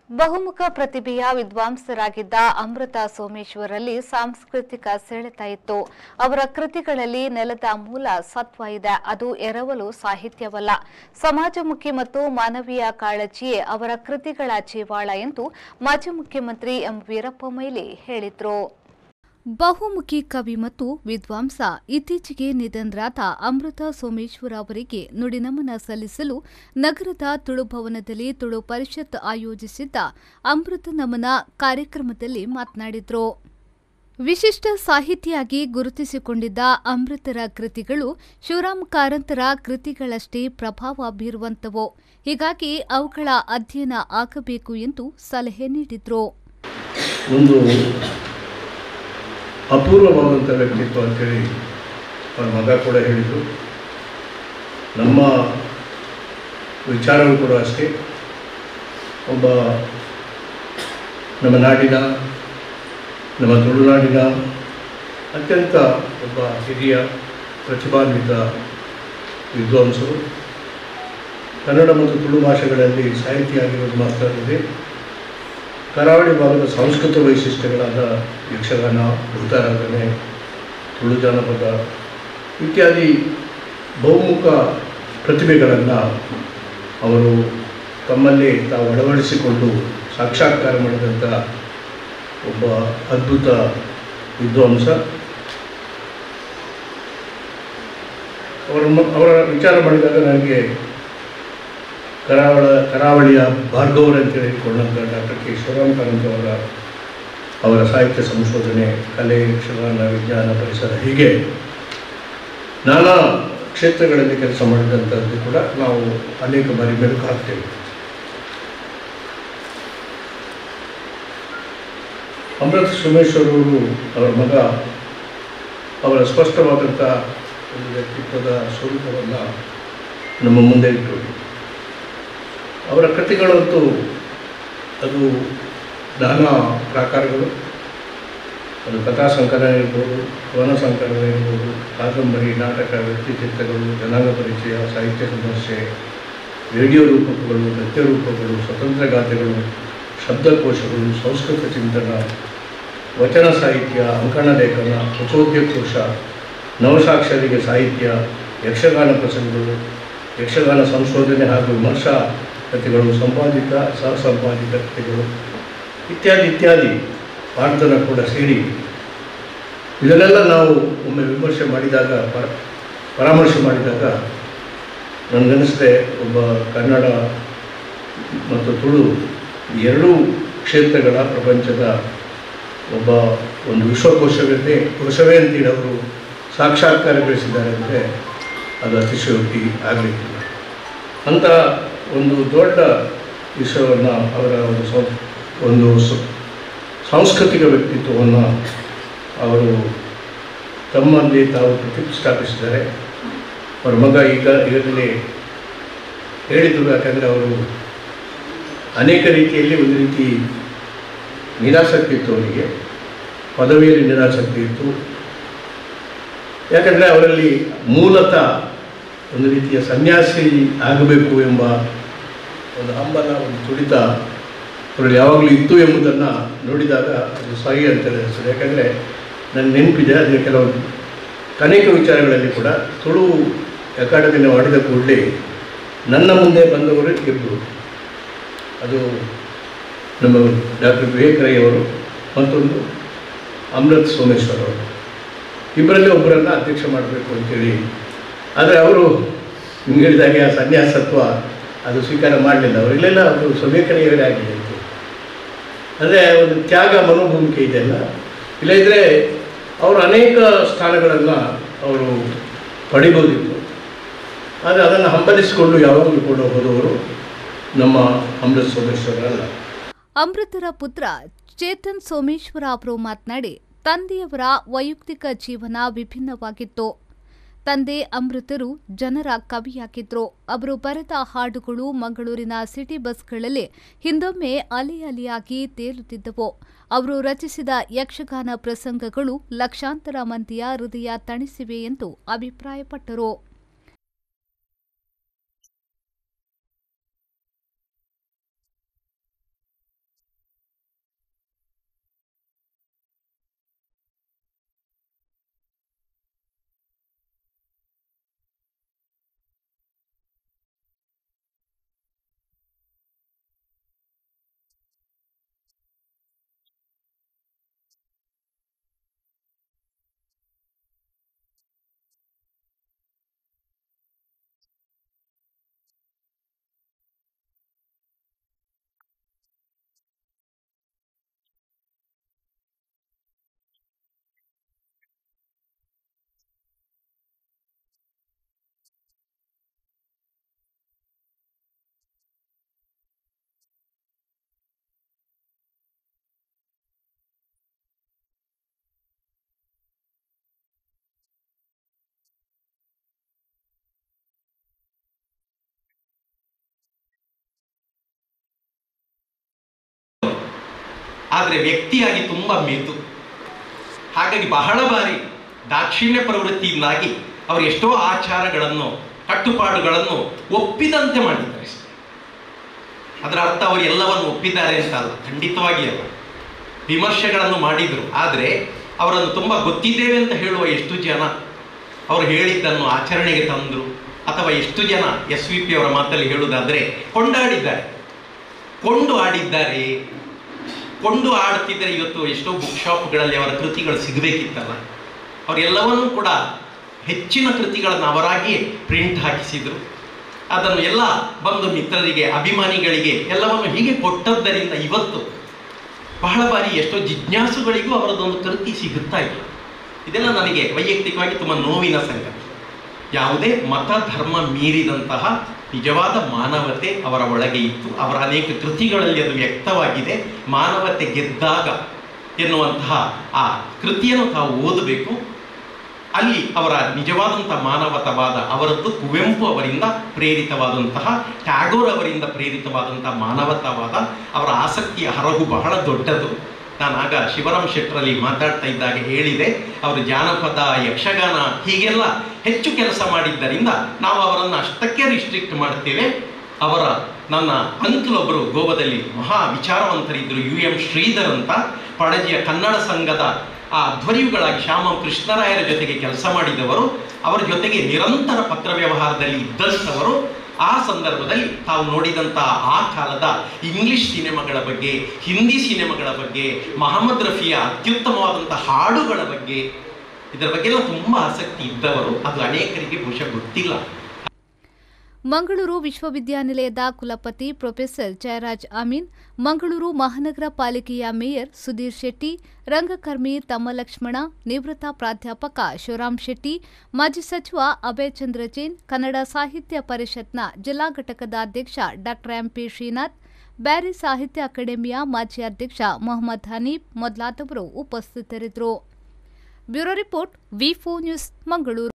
ಬಹುಮುಖ ಪ್ರತಿಭೆಯ ವಿದ್ವಾಂಸರಾಗಿದ್ದ ಅಮೃತ ಸೋಮೇಶ್ವರಲ್ಲಿ ಸಾಂಸ್ಕೃತಿಕ ಸೆಳೆತ ಇತ್ತು. ಅವರ ಕೃತಿಗಳಲ್ಲಿ ನೆಲದ ಮೂಲ ಸತ್ವ ಇದೆ. ಅದು ಎರವಲು ಸಾಹಿತ್ಯವಲ್ಲ, ಸಮಾಜಮುಖಿ ಮತ್ತು ಮಾನವೀಯ ಕಾಳಜಿಯೇ ಅವರ ಕೃತಿಗಳ ಜೀವಾಳ ಎಂದು ಮಾಜಿ ಮುಖ್ಯಮಂತ್ರಿ ಎಂ ವೀರಪ್ಪ ಮೊಯ್ಲಿ ಹೇಳಿದರು. ಬಹುಮುಖಿ ಕವಿ ಮತ್ತು ವಿದ್ವಾಂಸ ಇತ್ತೀಚೆಗೆ ನಿಧನರಾದ ಅಮೃತ ಸೋಮೇಶ್ವರ ಅವರಿಗೆ ನುಡಿನಮನ ಸಲ್ಲಿಸಲು ನಗರದ ತುಳು ಭವನದಲ್ಲಿ ತುಳು ಪರಿಷತ್ ಆಯೋಜಿಸಿದ್ದ ಅಮೃತ ನಮನ ಕಾರ್ಯಕ್ರಮದಲ್ಲಿ ಮಾತನಾಡಿದರು. ವಿಶಿಷ್ಟ ಸಾಹಿತಿಯಾಗಿ ಗುರುತಿಸಿಕೊಂಡಿದ್ದ ಅಮೃತರ ಕೃತಿಗಳು ಶಿವರಾಮ್ ಕಾರಂತರ ಕೃತಿಗಳಷ್ಟೇ ಪ್ರಭಾವ ಬೀರುವಂತವು. ಹೀಗಾಗಿ ಅವುಗಳ ಅಧ್ಯಯನ ಆಗಬೇಕು ಎಂದು ಸಲಹೆ ನೀಡಿದರು. ಅಪೂರ್ವವಾದಂಥ ವ್ಯಕ್ತಿತ್ವ ಅಂತೇಳಿ ಅವರ ಮಗ ಕೂಡ ಹೇಳಿದರು. ನಮ್ಮ ವಿಚಾರವೂ ಕೂಡ ಅಷ್ಟೇ. ಒಬ್ಬ ನಮ್ಮ ನಾಡಿನ, ನಮ್ಮ ತುಳುನಾಡಿನ ಅತ್ಯಂತ ಒಬ್ಬ ಹಿರಿಯ ಪ್ರತಿಭಾನ್ವಿತ ವಿದ್ವಾಂಸರು. ಕನ್ನಡ ಮತ್ತು ತುಳು ಭಾಷೆಗಳಲ್ಲಿ ಸಾಹಿತಿಯಾಗಿರೋದು ಮಾತ್ರ ಅಲ್ಲದೆ ಕರಾವಳಿ ಭಾಗದ ಸಾಂಸ್ಕೃತಿಕ ವೈಶಿಷ್ಟ್ಯಗಳಾದ ಯಕ್ಷಗಾನ, ಭೂತಾರಾಧನೆ, ತುಳು ಜಾನಪದ ಇತ್ಯಾದಿ ಬಹುಮುಖ ಪ್ರತಿಭೆಗಳನ್ನು ಅವರು ತಮ್ಮಲ್ಲಿ ತಾವು ಅಳವಡಿಸಿಕೊಂಡು ಸಾಕ್ಷಾತ್ಕಾರ ಮಾಡಿದಂಥ ಒಬ್ಬ ಅದ್ಭುತ ವಿದ್ವಾಂಸ. ಅವರ ವಿಚಾರ ಮಾಡಿದಾಗ ನನಗೆ ಕರಾವಳಿಯ ಭಾರ್ಗವರು ಅಂತೇಳಿ ಹೇಳಿಕೊಂಡಂಥ ಡಾಕ್ಟರ್ ಕೆ ಶಿವರಾಮ್ ಕಾರಂತ ಅವರ ಸಾಹಿತ್ಯ ಸಂಶೋಧನೆ, ಕಲೆ, ಯಕ್ಷಗಾನ, ವಿಜ್ಞಾನ, ಪರಿಸರ ಹೀಗೆ ನಾನಾ ಕ್ಷೇತ್ರಗಳಲ್ಲಿ ಕೆಲಸ ಮಾಡಿದಂಥದ್ದು ಕೂಡ ನಾವು ಅನೇಕ ಬಾರಿ ಮೆಲುಕು ಹಾಕ್ತೇವೆ. ಅಮೃತ ಸೋಮೇಶ್ವರವರು ಅವರ ಮಗ ಅವರ ಸ್ಪಷ್ಟವಾದಂಥ ಒಂದು ವ್ಯಕ್ತಿತ್ವದ ಸ್ವರೂಪವನ್ನು ನಮ್ಮ ಮುಂದೆ ಇಟ್ಟು ಅವರ ಕೃತಿಗಳಂತೂ ಅದು ನಾನಾ ಪ್ರಾಕಾರಗಳು. ಅದು ಕಥಾ ಸಂಕಲನ ಇರ್ಬೋದು, ಕವನ ಸಂಕಲನ ಇರ್ಬೋದು, ಕಾದಂಬರಿ, ನಾಟಕ, ವ್ಯಕ್ತಿಚಿತ್ರಗಳು, ಜನಾಂಗ ಪರಿಚಯ, ಸಾಹಿತ್ಯ ವಿಮರ್ಶೆ, ರೇಡಿಯೋ ರೂಪಕಗಳು, ನೃತ್ಯ ರೂಪಗಳು, ಸ್ವತಂತ್ರ ಗಾಥೆಗಳು, ಶಬ್ದಕೋಶಗಳು, ಸಂಸ್ಕೃತ ಚಿಂತನ, ವಚನ ಸಾಹಿತ್ಯ, ಅಂಕಣ ಲೇಖನ, ವಚೋದ್ಯಕೋಶ, ನವಸಾಕ್ಷರಿಗೆ ಸಾಹಿತ್ಯ, ಯಕ್ಷಗಾನ ಪ್ರಸಂಗಗಳು, ಯಕ್ಷಗಾನ ಸಂಶೋಧನೆ ಹಾಗೂ ವಿಮರ್ಶಾ ಕೃತಿಗಳು, ಸಂಪಾದಿತ, ಸಹಸಂಪಾದಿತ ಕೃತಿಗಳು ಇತ್ಯಾದಿ ಪಾಠನ ಕೂಡ ಸೇರಿ ಇದನ್ನೆಲ್ಲ ನಾವು ಒಮ್ಮೆ ವಿಮರ್ಶೆ ಮಾಡಿದಾಗ, ಪರಾಮರ್ಶೆ ಮಾಡಿದಾಗ ನನಗನ್ನಿಸಿದೆ ಒಬ್ಬ ಕನ್ನಡ ಮತ್ತು ತುಳು ಎರಡೂ ಕ್ಷೇತ್ರಗಳ ಪ್ರಪಂಚದ ಒಂದು ಕೋಶವೇ ಅಂತೇಳಿ ಅವರು ಸಾಕ್ಷಾತ್ಕಾರಗೊಳಿಸಿದ್ದಾರೆ ಅಂದರೆ ಅದು ಅತಿಶಯೋಕ್ತಿ ಆಗಲಿಕ್ಕಿಲ್ಲ. ಅಂಥ ಒಂದು ದೊಡ್ಡ ವಿಷಯವನ್ನು ಅವರ ಒಂದು ಸಾಂಸ್ಕೃತಿಕ ವ್ಯಕ್ತಿತ್ವವನ್ನು ಅವರು ತಮ್ಮಲ್ಲಿ ತಾವು ಪ್ರತಿಷ್ಠಾಪಿಸಿದ್ದಾರೆ. ಅವರ ಮಗ ಈಗಾಗಲೇ ಹೇಳಿದರು. ಯಾಕಂದರೆ ಅವರು ಅನೇಕ ರೀತಿಯಲ್ಲಿ ಒಂದು ರೀತಿ ನಿರಾಸಕ್ತಿ ಇತ್ತು. ಅವರಿಗೆ ಪದವಿಯಲ್ಲಿ ನಿರಾಸಕ್ತಿ ಇತ್ತು. ಯಾಕಂದರೆ ಅವರಲ್ಲಿ ಮೂಲತಃ ಒಂದು ರೀತಿಯ ಸನ್ಯಾಸಿ ಆಗಬೇಕು ಎಂಬ ಒಂದು ಹಂಬಲ, ಒಂದು ತುಡಿತ ಅವರಲ್ಲಿ ಯಾವಾಗಲೂ ಇತ್ತು ಎಂಬುದನ್ನು ನೋಡಿದಾಗ ಅದು ಸಹಿ ಅಂತ ಅನಿಸ್ತದೆ. ಯಾಕಂದರೆ ನನ್ನ ನೆನಪಿದೆ, ಅದಕ್ಕೆ ಕೆಲವು ಅನೇಕ ವಿಚಾರಗಳಲ್ಲಿ ಕೂಡ ತುಳು ಅಕಾಡೆಮಿನ ಮಾಡಿದ ಕೂಡಲೇ ನನ್ನ ಮುಂದೆ ಬಂದವರು ಇಬ್ಬರು. ಅದು ನಮ್ಮ ಡಾಕ್ಟರ್ ವಿವೇಕರಯ್ಯವರು, ಮತ್ತೊಂದು ಅಮೃತ ಸೋಮೇಶ್ವರ ಅವರು. ಇಬ್ಬರಲ್ಲಿ ಒಬ್ಬರನ್ನು ಅಧ್ಯಕ್ಷ ಮಾಡಬೇಕು ಅಂತೇಳಿ. ಆದರೆ ಅವರು ನಿಮ್ಗೆ ಹೇಳಿದಾಗೆ ಆ ಸನ್ಯಾಸತ್ವ ಅದು ಸ್ವೀಕಾರ ಮಾಡಲಿಲ್ಲ. ಅವರಿಗೆಲ್ಲ ಅವರು ವಿವೇಕರಯ್ಯವರೇ ಆಗಿದೆ ಅಂತ. ಅಂದರೆ ಒಂದು ತ್ಯಾಗ ಮನೋಭೂಮಿಕೆ ಇದೆಯಲ್ಲ, ಇಲ್ಲದಿದ್ದರೆ ಅವರು ಅನೇಕ ಸ್ಥಾನಗಳನ್ನು ಅವರು ಪಡಿಬೋದಿತ್ತು. ಆದರೆ ಅದನ್ನು ಹಂಬಲಿಸಿಕೊಂಡು ಯಾವಾಗಲೂ ಕೂಡ ಹೋದವರು ನಮ್ಮ ಅಮೃತ ಸೋಮೇಶ್ವರಲ್ಲ. ಅಮೃತರ ಪುತ್ರ ಚೇತನ್ ಸೋಮೇಶ್ವರ ಅವರು ಮಾತನಾಡಿ, ತಂದೆಯವರ ವೈಯಕ್ತಿಕ ಜೀವನ ವಿಭಿನ್ನವಾಗಿತ್ತು. ತಂದೆ ಅಮೃತರು ಜನರ ಕವಿಯಾಗಿದ್ರು. ಅವರು ಬರೆದ ಹಾಡುಗಳು ಮಂಗಳೂರಿನ ಸಿಟಿ ಬಸ್ಗಳಲ್ಲಿ ಹಿಂದೊಮ್ಮೆ ಅಲೆಯಾಗಿ ತೇಲುತ್ತಿದ್ದವು. ಅವರು ರಚಿಸಿದ ಯಕ್ಷಗಾನ ಪ್ರಸಂಗಗಳು ಲಕ್ಷಾಂತರ ಮಂದಿಯ ಹೃದಯ ತಣಿಸಿವೆ ಎಂದು ಅಭಿಪ್ರಾಯಪಟ್ಟರು. ಆದರೆ ವ್ಯಕ್ತಿಯಾಗಿ ತುಂಬ ಮೆದು. ಹಾಗಾಗಿ ಬಹಳ ಬಾರಿ ದಾಕ್ಷಿಣ್ಯ ಪ್ರವೃತ್ತಿಯಿಂದಾಗಿ ಅವರು ಎಷ್ಟೋ ಆಚಾರಗಳನ್ನು, ಕಟ್ಟುಪಾಡುಗಳನ್ನು ಒಪ್ಪಿದಂತೆ ಮಾಡಿದ್ದಾರೆ. ಅದರ ಅರ್ಥ ಅವರು ಎಲ್ಲವನ್ನು ಒಪ್ಪಿದ್ದಾರೆ ಅಂತ ಅಲ್ಲ, ಖಂಡಿತವಾಗಿ ಅಲ್ಲ. ವಿಮರ್ಶೆಗಳನ್ನು ಮಾಡಿದರು, ಆದರೆ ಅವರನ್ನು ತುಂಬ ಗೊತ್ತಿದ್ದೇವೆ ಅಂತ ಹೇಳುವ ಎಷ್ಟು ಜನ ಅವರು ಹೇಳಿದ್ದನ್ನು ಆಚರಣೆಗೆ ತಂದರು, ಅಥವಾ ಎಷ್ಟು ಜನ SVP ಅವರ ಮಾತಲ್ಲಿ ಹೇಳುವುದಾದರೆ ಕೊಂಡಾಡಿದ್ದಾರೆ, ಕೊಂಡು ಆಡಿದ್ದಾರೆ. ಕೊಂಡು ಆಡ್ತಿದ್ದರೆ ಇವತ್ತು ಎಷ್ಟೋ ಬುಕ್ ಶಾಪ್ಗಳಲ್ಲಿ ಅವರ ಕೃತಿಗಳು ಸಿಗಬೇಕಿತ್ತಲ್ಲ. ಅವರೆಲ್ಲವನ್ನೂ ಕೂಡ ಹೆಚ್ಚಿನ ಕೃತಿಗಳನ್ನು ಅವರಾಗಿಯೇ ಪ್ರಿಂಟ್ ಹಾಕಿಸಿದರು. ಅದನ್ನು ಎಲ್ಲ ಬಂಧು ಮಿತ್ರರಿಗೆ, ಅಭಿಮಾನಿಗಳಿಗೆ ಎಲ್ಲವನ್ನು ಹೀಗೆ ಕೊಟ್ಟದ್ದರಿಂದ ಇವತ್ತು ಬಹಳ ಬಾರಿ ಎಷ್ಟೋ ಜಿಜ್ಞಾಸುಗಳಿಗೂ ಅವರದೊಂದು ಕೃತಿ ಸಿಗುತ್ತಾ ಇಲ್ಲ. ಇದೆಲ್ಲ ನನಗೆ ವೈಯಕ್ತಿಕವಾಗಿ ತುಂಬ ನೋವಿನ ಸಂಗತಿ. ಯಾವುದೇ ಮತ ಧರ್ಮ ಮೀರಿದಂತಹ ನಿಜವಾದ ಮಾನವತೆ ಅವರ ಒಳಗೆ ಇತ್ತು. ಅವರ ಅನೇಕ ಕೃತಿಗಳಲ್ಲಿ ಅದು ವ್ಯಕ್ತವಾಗಿದೆ. ಮಾನವತೆ ಗೆದ್ದಾಗ ಎನ್ನುವಂತಹ ಆ ಕೃತಿಯನ್ನು ತಾವು ಓದಬೇಕು. ಅಲ್ಲಿ ಅವರ ನಿಜವಾದಂಥ ಮಾನವತಾವಾದ ಅವರದ್ದು ಕುವೆಂಪು ಅವರಿಂದ ಪ್ರೇರಿತವಾದಂತಹ, ಟ್ಯಾಗೋರ್ ಅವರಿಂದ ಪ್ರೇರಿತವಾದಂತಹ ಮಾನವತಾವಾದ, ಅವರ ಆಸಕ್ತಿಯ ಹರಗು ಬಹಳ ದೊಡ್ಡದು. ನಾನು ಆಗ ಶಿವರಾಮ್ ಶೆಟ್ಟರಲ್ಲಿ ಮಾತಾಡ್ತಾ ಇದ್ದಾಗ ಹೇಳಿದೆ, ಅವರು ಜಾನಪದ, ಯಕ್ಷಗಾನ ಹೀಗೆಲ್ಲ ಹೆಚ್ಚು ಕೆಲಸ ಮಾಡಿದ್ದರಿಂದ ನಾವು ಅವರನ್ನು ಅಷ್ಟಕ್ಕೆ ರಿಸ್ಟ್ರಿಕ್ಟ್ ಮಾಡ್ತೇವೆ. ನನ್ನ ಅಂಕಲ್ ಒಬ್ಬರು ಗೋವಾದಲ್ಲಿ ಮಹಾ ವಿಚಾರವಂತರಿದ್ದರು, UM ಶ್ರೀಧರ್ ಅಂತ, ಪಣಜಿಯ ಕನ್ನಡ ಸಂಘದ ಧ್ವರಿಯುಗಳಾಗಿ ಶ್ಯಾಮ ಕೃಷ್ಣರಾಯರ ಜೊತೆಗೆ ಕೆಲಸ ಮಾಡಿದವರು, ಅವರ ಜೊತೆಗೆ ನಿರಂತರ ಪತ್ರ ವ್ಯವಹಾರದಲ್ಲಿ ಇದ್ದಂಥವರು. ಆ ಸಂದರ್ಭದಲ್ಲಿ ತಾವು ನೋಡಿದಂತಹ ಆ ಕಾಲದ ಇಂಗ್ಲಿಷ್ ಸಿನಿಮಾಗಳ ಬಗ್ಗೆ, ಹಿಂದಿ ಸಿನಿಮಾಗಳ ಬಗ್ಗೆ, ಮಹಮ್ಮದ್ ರಫಿಯ ಅತ್ಯುತ್ತಮವಾದಂತಹ ಹಾಡುಗಳ ಬಗ್ಗೆ, ಇದರ ಬಗ್ಗೆ ಎಲ್ಲ ತುಂಬ ಆಸಕ್ತಿ ಇದ್ದವರು. ಅದು ಅನೇಕರಿಗೆ ಬಹುಶಃ ಗೊತ್ತಿಲ್ಲ. ಮಂಗಳೂರು ವಿಶ್ವವಿದ್ಯಾನಿಲಯದ ಕುಲಪತಿ ಪ್ರೊಫೆಸರ್ ಜಯರಾಜ್ ಅಮೀನ್, ಮಂಗಳೂರು ಮಹಾನಗರ ಪಾಲಿಕೆಯ ಮೇಯರ್ ಸುಧೀರ್ ಶೆಟ್ಟಿ, ರಂಗಕರ್ಮಿ ತಮ್ಮಲಕ್ಷ್ಮಣ, ನಿವೃತ್ತ ಪ್ರಾಧ್ಯಾಪಕ ಶಿವರಾಮ್ ಶೆಟ್ಟಿ, ಮಾಜಿ ಸಚಿವ ಅಭಯ್ ಚಂದ್ರ ಜೈನ್, ಕನ್ನಡ ಸಾಹಿತ್ಯ ಪರಿಷತ್ನ ಜಿಲ್ಲಾ ಘಟಕದ ಅಧ್ಯಕ್ಷ ಡಾ MP ಶ್ರೀನಾಥ್, ಬ್ಯಾರಿ ಸಾಹಿತ್ಯ ಅಕಾಡೆಮಿಯ ಮಾಜಿ ಅಧ್ಯಕ್ಷ ಮೊಹಮ್ಮದ್ ಹನೀಫ್ ಮೊದಲಾದವರು ಉಪಸ್ಥಿತರಿದ್ದರು. Bureau report, V4 news, Mangaluru.